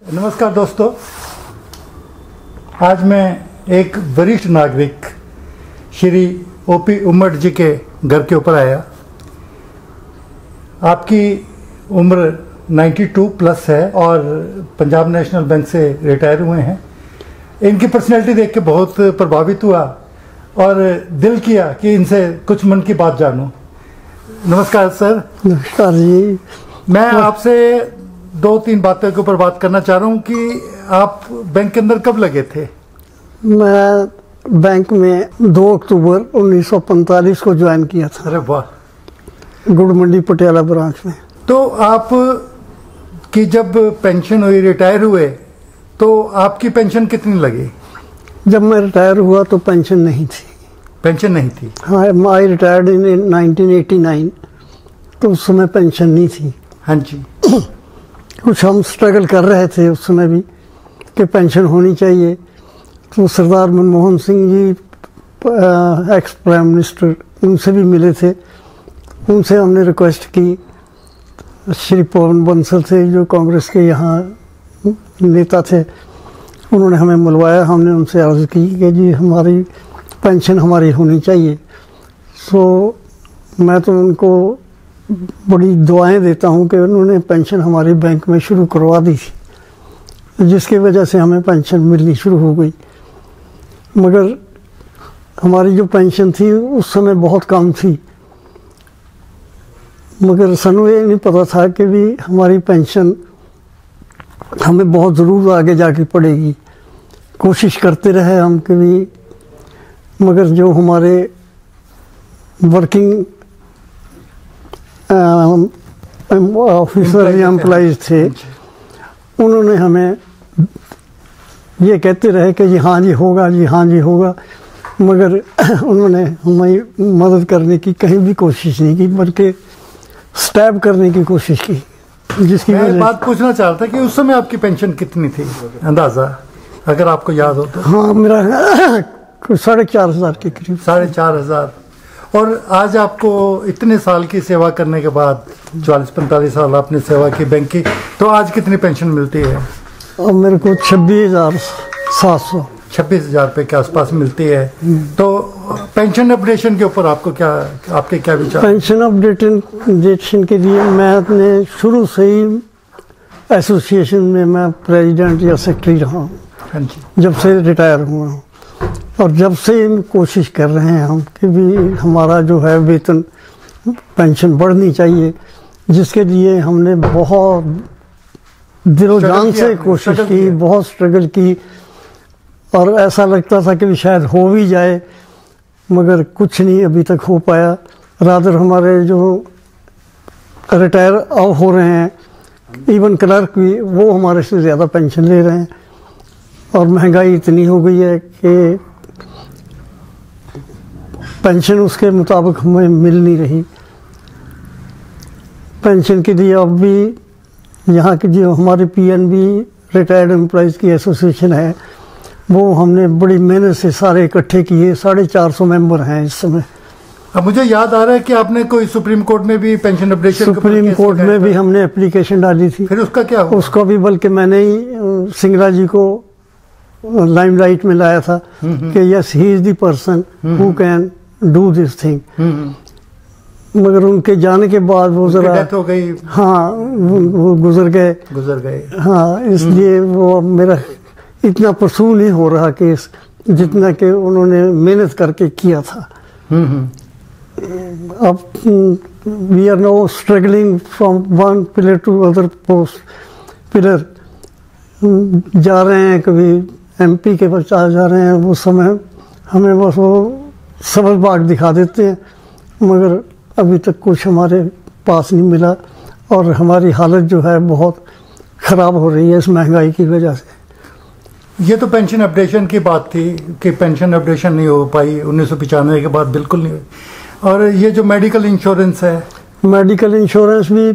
नमस्कार दोस्तों, आज मैं एक वरिष्ठ नागरिक श्री ओपी उमट जी के घर के ऊपर आया। आपकी उम्र 92 प्लस है और पंजाब नेशनल बैंक से रिटायर हुए हैं। इनकी पर्सनैलिटी देख के बहुत प्रभावित हुआ और दिल किया कि इनसे कुछ मन की बात जानूं। नमस्कार सर। नमस्कार जी। मैं आपसे 2-3 बातों के ऊपर बात करना चाह रहा हूँ कि आप बैंक के अंदर कब लगे थे? मैं बैंक में 2 अक्टूबर 1945 को ज्वाइन किया था। अरे वाह। गुड़ मंडी पटियाला ब्रांच में। तो आप की जब पेंशन हुई, रिटायर हुए, तो आपकी पेंशन कितनी लगी? जब मैं रिटायर हुआ तो पेंशन नहीं थी। पेंशन नहीं थी? हाँ, आई रिटायर्ड इन 1989, तो उस समय पेंशन नहीं थी। हाँ जी। कुछ हम स्ट्रगल कर रहे थे उस समय भी कि पेंशन होनी चाहिए। तो Sardar Manmohan Singh ji, ex prime minister, उनसे भी मिले थे। उनसे हमने रिक्वेस्ट की। श्री पवन बंसल थे जो कांग्रेस के यहाँ नेता थे, उन्होंने हमें मिलवाया। हमने उनसे अर्ज़ की कि जी हमारी पेंशन हमारी होनी चाहिए। सो मैं तो उनको बड़ी दुआएं देता हूं कि उन्होंने पेंशन हमारे बैंक में शुरू करवा दी थी, जिसकी वजह से हमें पेंशन मिलनी शुरू हो गई। मगर हमारी जो पेंशन थी उस समय बहुत कम थी। मगर सनु ये नहीं पता था कि भी हमारी पेंशन हमें बहुत ज़रूर आगे जाके पड़ेगी। कोशिश करते रहे हम कि भी, मगर जो हमारे वर्किंग ऑफिसर या एम्प्लॉइज थे, उन्होंने हमें ये कहते रहे कि जी हाँ जी होगा, जी हाँ जी होगा, मगर उन्होंने हमें मदद करने की कहीं भी कोशिश नहीं की, बल्कि स्टैब करने की कोशिश की। जिसकी मैं बात पूछना चाहता कि उस समय आपकी पेंशन कितनी थी अंदाज़ा, अगर आपको याद हो तो? हाँ, मेरा 4,500 के करीब। 4,500। और आज आपको इतने साल की सेवा करने के बाद, 40-45 साल आपने सेवा की बैंक की, तो आज कितनी पेंशन मिलती है? और मेरे को 26,700 26,000 रुपये के आसपास मिलती है। तो पेंशन अपडेशन के ऊपर आपको आपके क्या विचार? पेंशन अपडेशन के लिए मैं अपने शुरू से ही एसोसिएशन में मैं प्रेसिडेंट या सेक्रेटरी रहा हूँ। हाँ जी। जब से रिटायर हुआ हूँ, और जब से कोशिश कर रहे हैं हम कि भी हमारा जो है वेतन, पेंशन बढ़नी चाहिए, जिसके लिए हमने बहुत दिलो जान से कोशिश की, बहुत स्ट्रगल की। और ऐसा लगता था कि शायद हो भी जाए, मगर कुछ नहीं अभी तक हो पाया। रादर हमारे जो रिटायर हो रहे हैं, इवन क्लर्क भी, वो हमारे से ज़्यादा पेंशन ले रहे हैं। और महंगाई इतनी हो गई है कि पेंशन उसके मुताबिक हमें मिल नहीं रही। पेंशन के लिए अब भी यहाँ की जो हमारी पीएनबी रिटायर्ड एम्प्लॉइज़ की एसोसिएशन है, वो हमने बड़ी मेहनत से सारे इकट्ठे किए। 450 मेंबर हैं इस समय। अब मुझे याद आ रहा है कि आपने कोई सुप्रीम कोर्ट में भी पेंशन अपडेशन, सुप्रीम कोर्ट में भी हमने एप्लीकेशन डाली थी। फिर उसका क्या हुआ? उसका भी बल्कि मैंने ही सिंगला जी को लाइमलाइट में लाया था कि yes he is the person who can do this thing. मगर उनके जाने के बाद वो जरा डेथ हो गई। हाँ, वो गुजर गए। हाँ, इसलिए वो मेरा इतना परसू नहीं हो रहा केस जितना कि उन्होंने मेहनत करके किया था। अब we are now struggling from one pillar to other post pillar. जा रहे हैं, कभी एमपी के पास जा रहे हैं, वो समय हमें बस वो सबल बाग दिखा देते हैं, मगर अभी तक कुछ हमारे पास नहीं मिला। और हमारी हालत जो है बहुत ख़राब हो रही है इस महंगाई की वजह से। ये तो पेंशन अपडेशन की बात थी कि पेंशन अपडेशन नहीं हो पाई 1995 के बाद, बिल्कुल नहीं हुई। और ये जो मेडिकल इंश्योरेंस है, मेडिकल इंश्योरेंस भी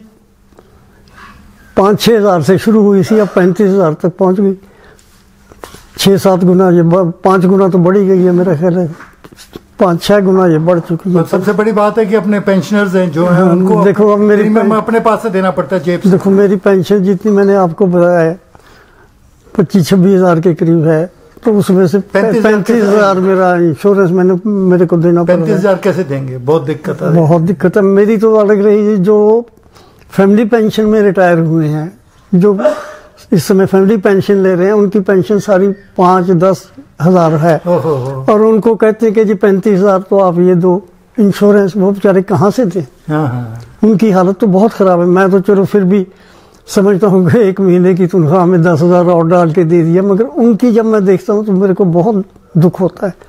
5-6 हज़ार से शुरू हुई थी, अब 35,000 तक पहुंच गई। 6-7 गुना, ये 5 गुना तो बढ़ी गई है मेरा ख्याल है। 5-6 गुना ये बढ़ चुकी है। सबसे बड़ी बात है कि अपने पेंशनर्स हैं जो हैं उनको देखो अब मेरी प्रीमियम अपने पास से देना पड़ता है जेब से। देखो मेरी पेंशन जितनी मैंने आपको बताया है 25-26 हज़ार के करीब है, तो उसमें से 35,000 मेरा इंश्योरेंस मेरे को देना पड़ा। 35,000 कैसे देंगे? बहुत दिक्कत है। बहुत दिक्कत है। मेरी तो अलग रही, जो फैमिली पेंशन में रिटायर हुए हैं, जो इस समय फैमिली पेंशन ले रहे हैं, उनकी पेंशन सारी 5-10 हज़ार है, और उनको कहते हैं कि जी 35,000 तो आप ये दो इंश्योरेंस, वो बेचारे कहाँ से थे। उनकी हालत तो बहुत ख़राब है। मैं तो चलो फिर भी समझता हूँ कि 1 महीने की तनख्वाह में 10,000 और डाल के दे दिया, मगर उनकी जब मैं देखता हूँ तो मेरे को बहुत दुख होता है।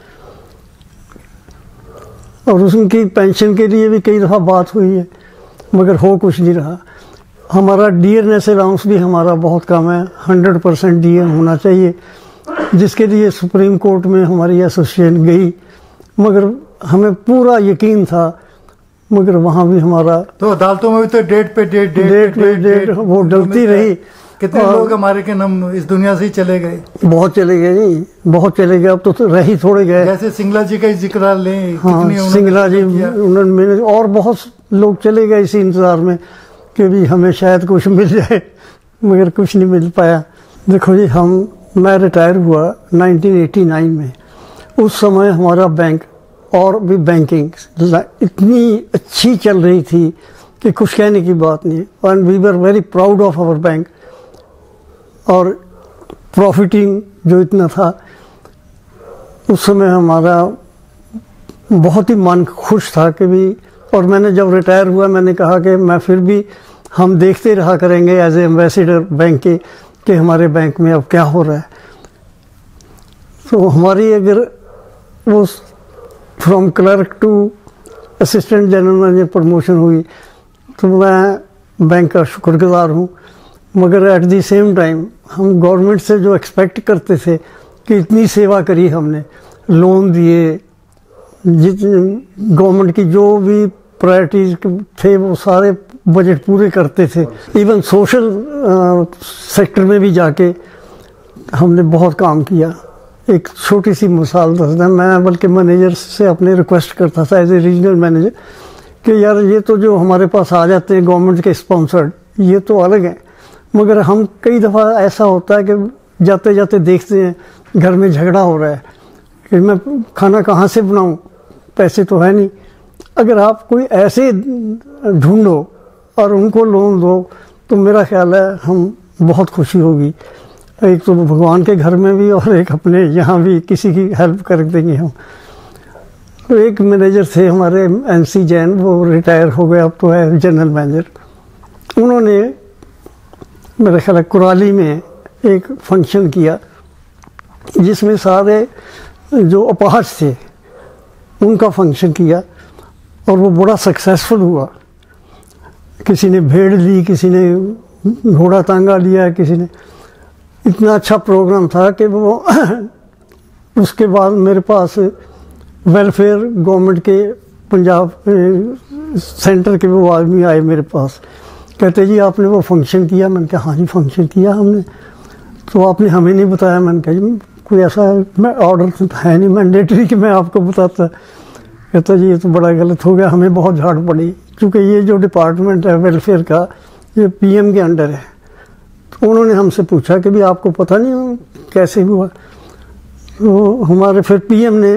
और उनकी पेंशन के लिए भी कई दफ़ा बात हुई है, मगर हो कुछ नहीं रहा। हमारा डियरनेस अलाउंस भी हमारा बहुत कम है, 100% डियर होना चाहिए, जिसके लिए सुप्रीम कोर्ट में हमारी एसोसिएशन गई, मगर हमें पूरा यकीन था, मगर वहाँ भी हमारा तो अदालतों में भी तो डेट पे डेट वो डलती रही। कितने लोग हमारे के नाम इस दुनिया से ही चले गए। बहुत चले गए जी, बहुत चले गए। अब तो रह ही थोड़े गए। जैसे सिंगला जी का ही जिक्र लें, हाँ, सिंगला जी, उन्होंने, और बहुत लोग चले गए इसी इंतजार में कि भी हमें शायद कुछ मिल जाए, मगर कुछ नहीं मिल पाया। देखो जी, मैं रिटायर हुआ 1989 में। उस समय हमारा बैंक और भी बैंकिंग इतनी अच्छी चल रही थी कि कुछ कहने की बात नहीं। And we were very proud of our bank. और प्रॉफिटिंग जो इतना था, उस समय हमारा बहुत ही मन खुश था कि भी। और मैंने जब रिटायर हुआ, मैंने कहा कि मैं फिर भी, हम देखते रहा करेंगे एज ए एम्बेसडर बैंक के कि हमारे बैंक में अब क्या हो रहा है। तो हमारी अगर वो from clerk to assistant general manager promotion हुई, तो मैं बैंक का शुक्रगुजार हूँ। मगर एट द सेम टाइम हम गवर्नमेंट से जो एक्सपेक्ट करते थे कि इतनी सेवा करी हमने, लोन दिए, गवर्नमेंट की जो भी प्रायोरिटीज थे वो सारे बजट पूरे करते थे। इवन सोशल सेक्टर में भी जाके हमने बहुत काम किया। एक छोटी सी मिसाल दसदा, मैं बल्कि मैनेजर से अपने रिक्वेस्ट करता था एज ए रीजनल मैनेजर कि यार ये तो जो हमारे पास आ जाते हैं गवर्नमेंट के स्पॉन्सर्ड, ये तो अलग हैं, मगर हम कई दफ़ा ऐसा होता है कि जाते जाते देखते हैं घर में झगड़ा हो रहा है कि मैं खाना कहाँ से बनाऊँ, पैसे तो है नहीं। अगर आप कोई ऐसे ढूंढो और उनको लोन दो तो मेरा ख्याल है हम बहुत खुशी होगी। एक तो भगवान के घर में भी और एक अपने यहाँ भी किसी की हेल्प कर देंगे हम। तो एक मैनेजर थे हमारे NC जैन, वो रिटायर हो गए, अब तो है जनरल मैनेजर। उन्होंने मेरे ख्याल है कुराली में एक फंक्शन किया जिसमें सारे जो अपाहज थे उनका फंक्शन किया, और वो बड़ा सक्सेसफुल हुआ। किसी ने भेड़ ली, किसी ने घोड़ा तांगा लिया, किसी ने, इतना अच्छा प्रोग्राम था कि वो उसके बाद मेरे पास वेलफेयर गवर्नमेंट के पंजाब सेंटर के वो आदमी आए मेरे पास, कहते जी आपने वो फंक्शन किया। मैंने कहा हाँ जी फंक्शन किया हमने, तो आपने हमें नहीं बताया। मैंने कहा जी कोई ऐसा मैं ऑर्डर तो है नहीं मैंडेटरी कि मैं आपको बताता। कहता जी ये तो बड़ा गलत हो गया, हमें बहुत झाड़ पड़ी, क्योंकि ये जो डिपार्टमेंट है वेलफेयर का ये PM के अंडर है। तो उन्होंने हमसे पूछा कि भी आपको पता नहीं कैसे हुआ। तो हमारे फिर PM ने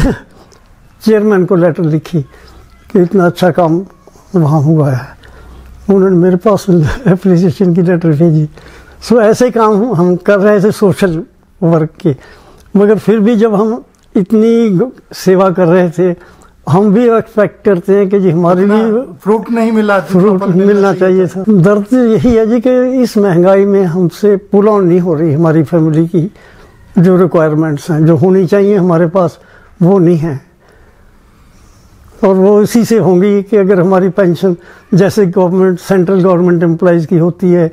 चेयरमैन को लेटर लिखी कि इतना अच्छा काम वहाँ हुआ है। उन्होंने मेरे पास एप्रिसिएशन की लेटर भेजी। सो ऐसे काम हम कर रहे थे सोशल वर्क के, मगर फिर भी जब हम इतनी सेवा कर रहे थे, हम भी एक्सपेक्ट करते हैं कि जी हमारे लिए फ्रूट नहीं मिला, फ्रूट मिलना चाहिए था। दर्द यही है जी कि इस महंगाई में हमसे पुल ऑन नहीं हो रही हमारी फैमिली की जो रिक्वायरमेंट्स हैं, जो होनी चाहिए हमारे पास, वो नहीं है। और वो इसी से होंगी कि अगर हमारी पेंशन जैसे गवर्नमेंट सेंट्रल गवर्नमेंट एम्प्लॉइज़ की होती है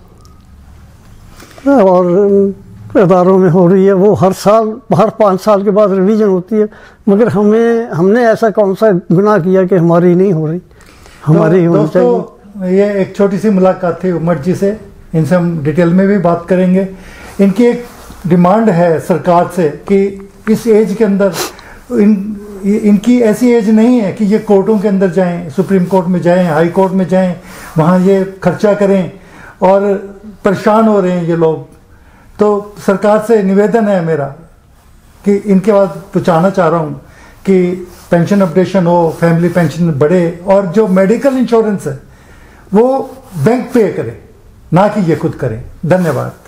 और अदारों में हो रही है, वो हर 5 साल के बाद रिवीजन होती है, मगर हमने ऐसा कौन सा गुनाह किया कि हमारी नहीं हो रही, हमारी होनी चाहिए। ये एक छोटी सी मुलाकात थी उमर जी से, इनसे हम डिटेल में भी बात करेंगे। इनकी एक डिमांड है सरकार से कि इस एज के अंदर इनकी ऐसी एज नहीं है कि ये कोर्टों के अंदर जाएं, सुप्रीम कोर्ट में जाएं, हाई कोर्ट में जाएं, वहाँ ये खर्चा करें, और परेशान हो रहे हैं ये लोग। तो सरकार से निवेदन है मेरा कि इनके बाद पहुँचाना चाह रहा हूँ कि पेंशन अपडेशन हो, फैमिली पेंशन बढ़े, और जो मेडिकल इंश्योरेंस है वो बैंक पे करे, ना कि ये खुद करें। धन्यवाद।